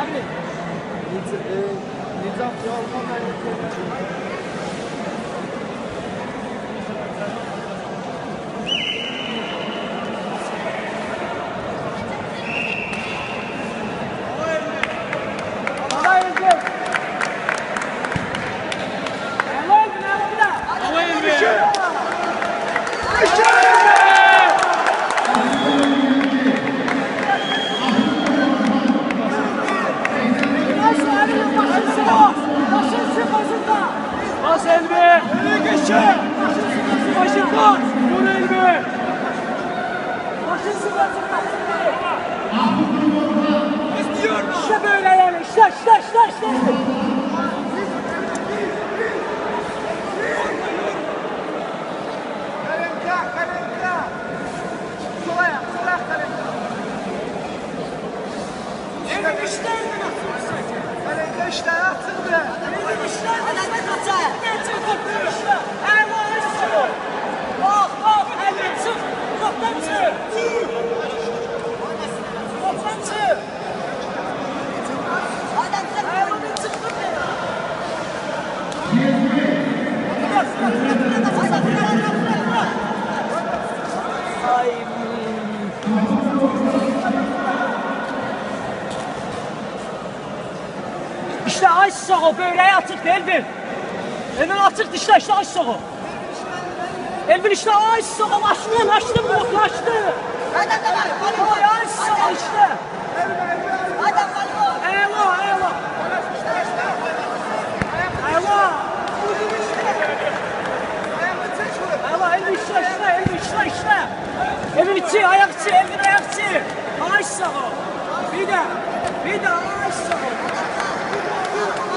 Nizam Alman Bas Elbi! Öne geçe! Başın bas! Vur Elbi! Başın sıvasın! İşte böyle yani! İşte! Kalenka! Sol ayak kalenka! Elbi işte! Kalenka işte atıldı! Elbi işte! Bak! Elbi çık! Toptan çık! Toptan çık! Elbi çıktı! İşte aç o böğreği atık Elvin. Elvin atık işte aç o. Elvin işte aç o açtı blok açtı. Ay aç o işte. Eyvah. Elvin işte. Elvin içi ayak içi Elvin ayak içi. Aç o. Bir de aç o.